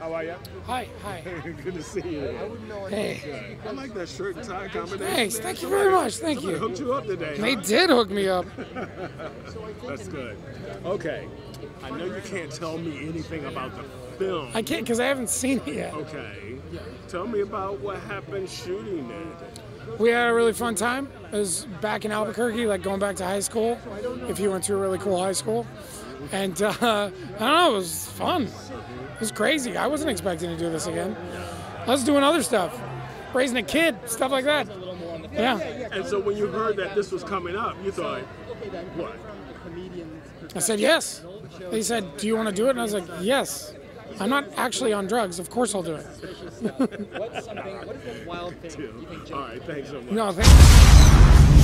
How are you? Hi, hi. Good to see you. Hey. I like that shirt and tie combination. Thanks, thank you very much. Thank Somebody you. hooked you up today. They huh? did hook me up. That's good. Okay. I know you can't tell me anything about the film. I can't because I haven't seen it yet. Okay. Tell me about what happened shooting it. We had a really fun time. It was back in Albuquerque, like going back to high school, if you went to a really cool high school. And I don't know, it was fun. It was crazy. I wasn't expecting to do this again. I was doing other stuff, raising a kid, stuff like that. Yeah. And so when you heard that this was coming up, you thought, what? I said yes. They said, do you want to do it? And I was like, yes. I'm not actually on drugs. Of course I'll do it. What is the wild thing you think? All right, thanks so much. No, thank you.